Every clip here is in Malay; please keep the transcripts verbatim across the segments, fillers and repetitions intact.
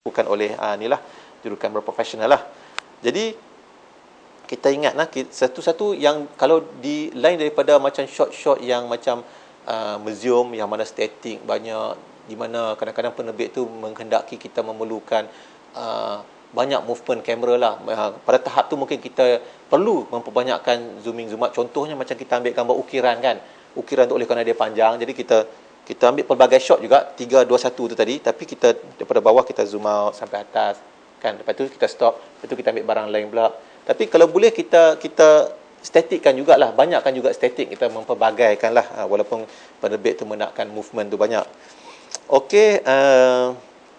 bukan oleh uh, ni lah jurukamera profesional lah. Jadi kita ingatlah satu-satu yang kalau di lain daripada macam shot-shot yang macam uh, museum yang mana statik banyak, di mana kadang-kadang penerbit tu menghendaki kita memerlukan uh, banyak movement kamera lah. Uh, pada tahap tu mungkin kita perlu memperbanyakkan zooming zoom out. Contohnya macam kita ambil gambar ukiran kan. Ukiran tu oleh kerana dia panjang, jadi kita kita ambil pelbagai shot juga, tiga, dua, satu tu tadi, tapi kita daripada bawah kita zoom out sampai atas kan. Lepas tu kita stop, lepas tu kita ambil barang lain pula. Tapi kalau boleh kita kita statikkan jugalah, banyakkan juga statik, kita memperbagaikan lah, walaupun penerbit tu menakkan movement tu banyak. Okey, uh,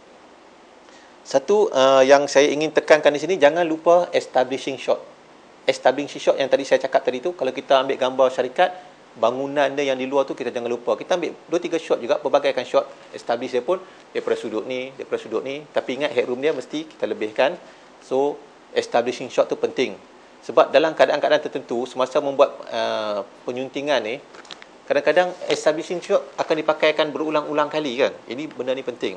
satu uh, yang saya ingin tekankan di sini, jangan lupa establishing shot. Establishing shot yang tadi saya cakap tadi tu, kalau kita ambil gambar syarikat, bangunan dia yang di luar tu kita jangan lupa. Kita ambil dua tiga shot juga, perbagaikan shot, establish dia pun daripada sudut ni, daripada sudut ni. Tapi ingat headroom dia mesti kita lebihkan. So establishing shot tu penting. Sebab dalam keadaan-keadaan tertentu, semasa membuat uh, penyuntingan ni, kadang-kadang establishing shot akan dipakaikan berulang-ulang kali kan. Ini benda ni penting.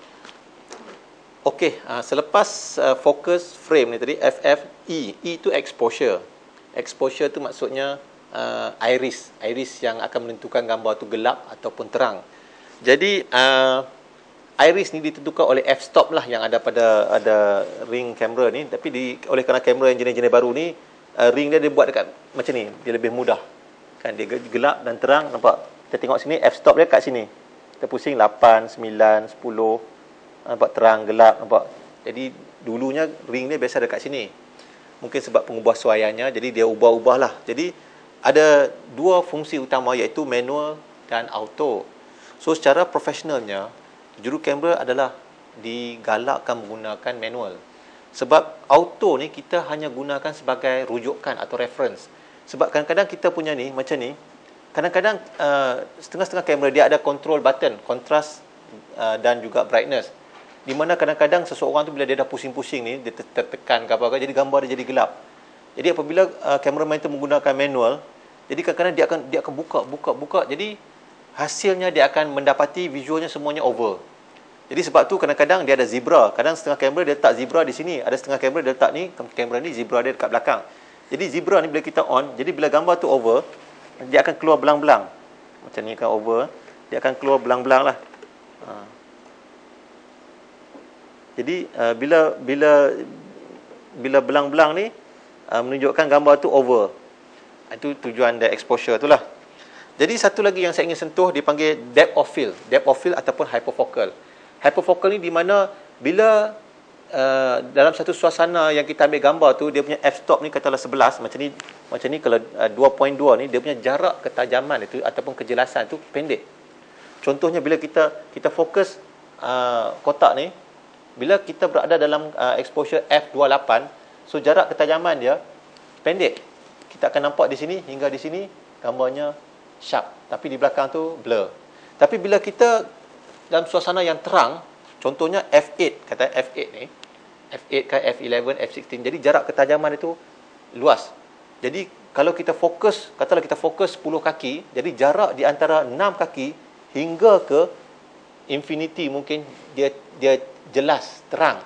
Okey, uh, selepas uh, focus frame ni tadi, F F E. E tu exposure. Exposure tu maksudnya uh, iris. Iris yang akan menentukan gambar tu gelap ataupun terang. Jadi, uh, iris ni ditentukan oleh f-stop lah yang ada pada ada ring kamera ni. Tapi di, oleh kerana kamera yang jenis-jenis baru ni, uh, ring dia dibuat dekat macam ni, dia lebih mudah kan, dia gelap dan terang. Nampak, kita tengok sini, f-stop dia kat sini, kita pusing lapan, sembilan, sepuluh, nampak terang, gelap, nampak. Jadi dulunya ring dia biasa dekat sini, mungkin sebab pengubah suayanya, jadi dia ubah-ubah lah. Jadi ada dua fungsi utama, iaitu manual dan auto. So secara profesionalnya, jurukamera adalah digalakkan menggunakan manual. Sebab auto ni kita hanya gunakan sebagai rujukan atau reference. Sebab kadang-kadang kita punya ni macam ni, kadang-kadang uh, setengah-setengah kamera dia ada control button, contrast uh, dan juga brightness. Di mana kadang-kadang seseorang tu bila dia dah pusing-pusing ni, dia tertekan ke apa-apa, jadi gambar dia jadi gelap. Jadi apabila uh, kameraman itu menggunakan manual, jadi kadang-kadang dia akan dia akan buka, buka, buka. Jadi hasilnya dia akan mendapati visualnya semuanya over. Jadi sebab tu kadang-kadang dia ada zebra. Kadang setengah kamera dia letak zebra di sini, ada setengah kamera dia letak ni, kamera ni zebra dia dekat belakang. Jadi zebra ni bila kita on, jadi bila gambar tu over, dia akan keluar belang-belang. Macam ni kan over, dia akan keluar belang-belang lah. Ha. Jadi uh, bila bila bila belang-belang ni uh, menunjukkan gambar tu over. Itu tujuan dari exposure tu lah. Jadi satu lagi yang saya ingin sentuh dipanggil depth of field. Depth of field ataupun hyperfocal. Hyperfocal ni di mana bila uh, dalam satu suasana yang kita ambil gambar tu, dia punya f-stop ni katalah sebelas, macam ni, macam ni kalau uh, dua perpuluhan dua ni, dia punya jarak ketajaman itu ataupun kejelasan tu pendek. Contohnya bila kita kita fokus uh, kotak ni, bila kita berada dalam uh, exposure f dua puluh lapan, so jarak ketajaman dia pendek. Kita akan nampak di sini hingga di sini gambarnya sharp, tapi di belakang tu blur. Tapi bila kita dalam suasana yang terang, contohnya f eight, kata f eight ni, f eight ke f eleven, f sixteen, jadi jarak ketajaman itu luas. Jadi kalau kita fokus, katalah kita fokus sepuluh kaki, jadi jarak di antara enam kaki hingga ke infinity mungkin dia dia jelas, terang.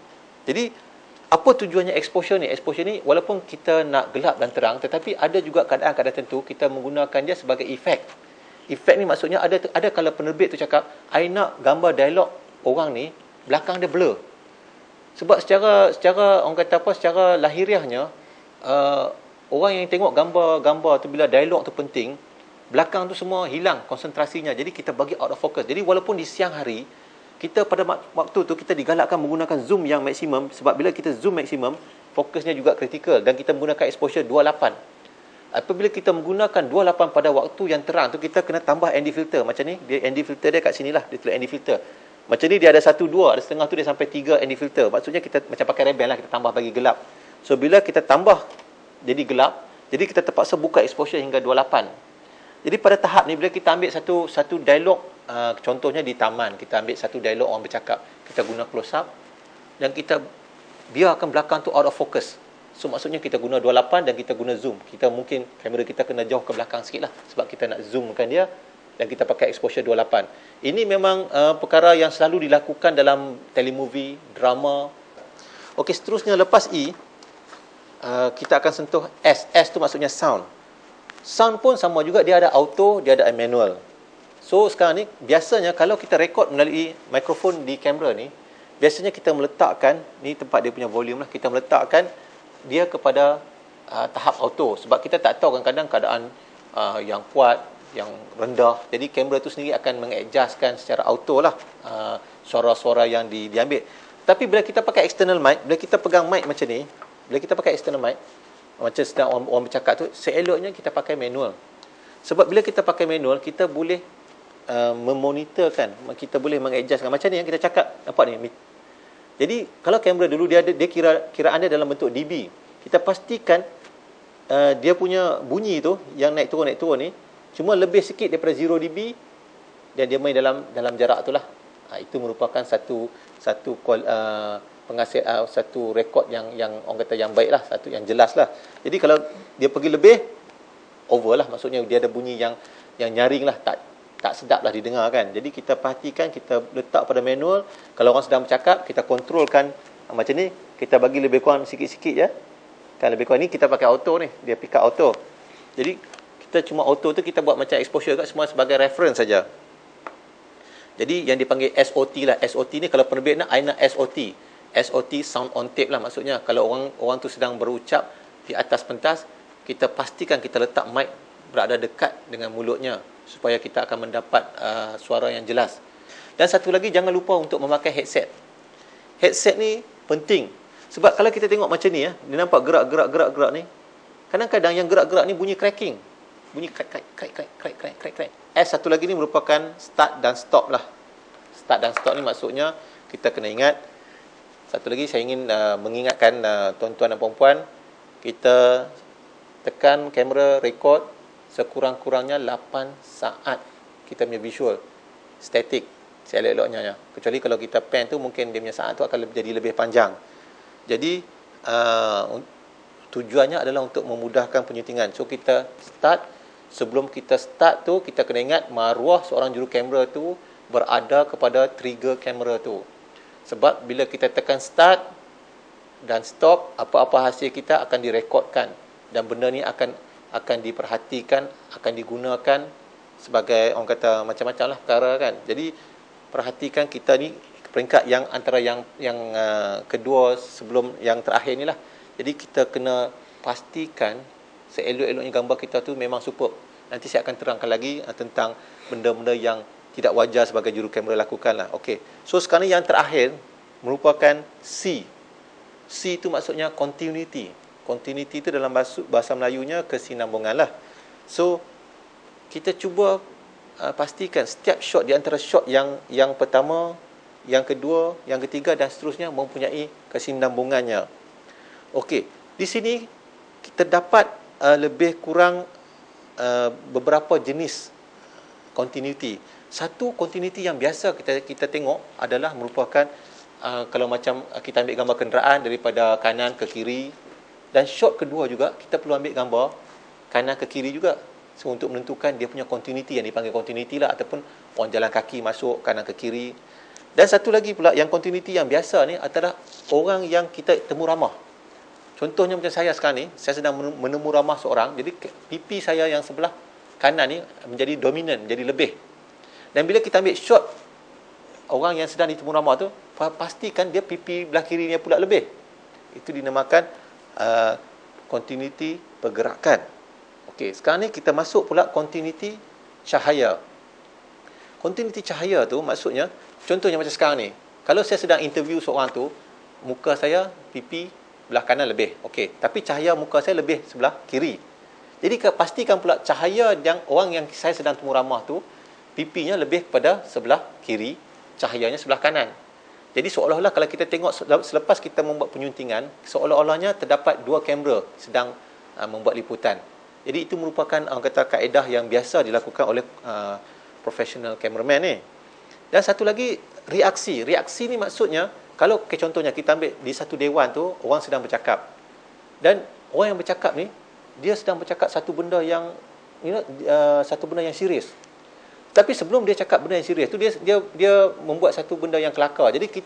Jadi apa tujuannya exposure ni? Exposure ni walaupun kita nak gelap dan terang, tetapi ada juga keadaan-keadaan tertentu kita menggunakan dia sebagai efek. Efek ni maksudnya ada ada kalau penerbit tu cakap, I nak gambar dialog orang ni belakang dia blur. Sebab secara secara orang kata apa, secara lahiriahnya uh, orang yang tengok gambar-gambar tu bila dialog tu penting, belakang tu semua hilang konsentrasinya. Jadi kita bagi out of focus. Jadi walaupun di siang hari, kita pada waktu tu kita digalakkan menggunakan zoom yang maksimum, sebab bila kita zoom maksimum, fokusnya juga kritikal dan kita menggunakan exposure dua puluh lapan. Apabila kita menggunakan dua puluh lapan pada waktu yang terang tu, kita kena tambah N D filter macam ni. Dia N D filter dia kat sinilah, dia tulis N D filter. Macam ni dia ada satu, dua, ada setengah tu dia sampai tiga N D filter. Maksudnya kita macam pakai rebel lah, kita tambah bagi gelap. So bila kita tambah jadi gelap, jadi kita terpaksa buka exposure hingga dua puluh lapan. Jadi pada tahap ni bila kita ambil satu satu dialog, uh, contohnya di taman, kita ambil satu dialog orang bercakap, kita guna close up dan kita biarkan belakang tu out of focus. So maksudnya kita guna dua puluh lapan dan kita guna zoom. Kita mungkin kamera kita kena jauh ke belakang sikit lah, sebab kita nak zoomkan dia dan kita pakai exposure dua puluh lapan. Ini memang uh, perkara yang selalu dilakukan dalam telemovie, drama. Okey, seterusnya lepas E, uh, kita akan sentuh S. S tu maksudnya sound. Sound pun sama juga, dia ada auto, dia ada manual. So sekarang ni biasanya kalau kita rekod melalui mikrofon di kamera ni, biasanya kita meletakkan, ni tempat dia punya volume lah, kita meletakkan dia kepada uh, tahap auto. Sebab kita tak tahu kadang-kadang keadaan uh, yang kuat, yang rendah. Jadi kamera tu sendiri akan mengadjustkan secara auto lah uh, suara-suara yang di, diambil. Tapi bila kita pakai external mic, bila kita pegang mic macam ni, bila kita pakai external mic, macam sedang orang, orang bercakap tu, seeloknya kita pakai manual. Sebab bila kita pakai manual, kita boleh uh, memonitorkan, kita boleh mengadjustkan. Macam ni yang kita cakap, nampak ni. Jadi kalau kamera dulu dia ada, dia kira kiraan dia dalam bentuk D B. Kita pastikan uh, dia punya bunyi tu yang naik turun naik turun ni cuma lebih sikit daripada zero D B, dan dia main dalam dalam jarak tu lah. Ha, itu merupakan satu satu uh, penghasil uh, satu rekod yang yang orang kata yang baik lah, satu yang jelas lah. Jadi kalau dia pergi lebih, over lah, maksudnya dia ada bunyi yang yang nyaring lah, tak tak sedap lah didengar kan. Jadi kita perhatikan, kita letak pada manual. Kalau orang sedang bercakap, kita kontrolkan uh, macam ni, kita bagi lebih kurang sikit-sikit je kan, lebih kurang ni kita pakai auto ni, dia pick up auto. Jadi kita cuma auto tu kita buat macam exposure kat semua sebagai reference saja. Jadi yang dipanggil S O T lah. S O T ni kalau penerbit nak, I nak S O T. S O T sound on tape lah maksudnya. Kalau orang orang tu sedang berucap di atas pentas, kita pastikan kita letak mic berada dekat dengan mulutnya supaya kita akan mendapat uh, suara yang jelas. Dan satu lagi, jangan lupa untuk memakai headset. Headset ni penting. Sebab kalau kita tengok macam ni ya, dia nampak gerak-gerak-gerak-gerak ni. Kadang-kadang yang gerak-gerak ni bunyi cracking. Bunyi crack crack crack crack crack crack crack crack. S satu lagi ni merupakan start dan stop lah. Start dan stop ni maksudnya kita kena ingat. Satu lagi saya ingin uh, mengingatkan uh, tuan-tuan dan puan-puan, kita tekan kamera record sekurang-kurangnya lapan saat kita punya visual static seelok-eloknya ya. Kecuali kalau kita pan tu mungkin dia punya saat tu akan jadi lebih panjang. Jadi uh, tujuannya adalah untuk memudahkan penyuntingan. So kita start. Sebelum kita start tu, kita kena ingat maruah seorang juru kamera tu berada kepada trigger kamera tu. Sebab bila kita tekan start dan stop, apa-apa hasil kita akan direkodkan, dan benda ni akan akan diperhatikan, akan digunakan sebagai orang kata macam-macam lah perkara kan. Jadi perhatikan kita ni peringkat yang antara yang yang uh, kedua sebelum yang terakhir ni lah. Jadi kita kena pastikan seelok-eloknya gambar kita tu memang superb. Nanti saya akan terangkan lagi uh, tentang benda-benda yang tidak wajar sebagai juru kamera lakukan lah. Okey. So sekarang yang terakhir merupakan C. C itu maksudnya continuity. Continuity itu dalam bahasa, bahasa Melayunya kesinambungan lah. So kita cuba uh, pastikan setiap shot di antara shot yang yang pertama, yang kedua, yang ketiga dan seterusnya mempunyai kesinambungannya. Okey. Di sini kita dapat Uh, lebih kurang uh, beberapa jenis continuity. Satu continuity yang biasa kita kita tengok adalah merupakan uh, kalau macam uh, kita ambil gambar kenderaan daripada kanan ke kiri, dan shot kedua juga kita perlu ambil gambar kanan ke kiri juga. So untuk menentukan dia punya continuity yang dipanggil continuity lah, ataupun orang jalan kaki masuk kanan ke kiri. Dan satu lagi pula yang continuity yang biasa ni adalah orang yang kita temu ramah. Contohnya macam saya sekarang ni, saya sedang menemu ramah seorang, jadi pipi saya yang sebelah kanan ni menjadi dominan, menjadi lebih. Dan bila kita ambil shot orang yang sedang ditemu ramah tu, pastikan dia pipi belah kirinya pula lebih. Itu dinamakan uh, continuity pergerakan. Okey, sekarang ni kita masuk pula continuity cahaya. Continuity cahaya tu maksudnya, contohnya macam sekarang ni, kalau saya sedang interview seorang tu, muka saya pipi belah kanan lebih, okey, tapi cahaya muka saya lebih sebelah kiri. Jadi pastikan pula cahaya yang orang yang saya sedang temu ramah tu, pipinya lebih kepada sebelah kiri, cahayanya sebelah kanan. Jadi seolah-olah kalau kita tengok selepas kita membuat penyuntingan, seolah-olahnya terdapat dua kamera sedang uh, membuat liputan. Jadi itu merupakan orang kata kaedah yang biasa dilakukan oleh uh, professional cameraman ni. Dan satu lagi, reaksi. Reaksi ni maksudnya, kalau okay, contohnya kita ambil di satu dewan tu, orang sedang bercakap. Dan orang yang bercakap ni, dia sedang bercakap satu benda yang, you know, uh, satu benda yang serius. Tapi sebelum dia cakap benda yang serius tu, dia dia dia membuat satu benda yang kelakar. Jadi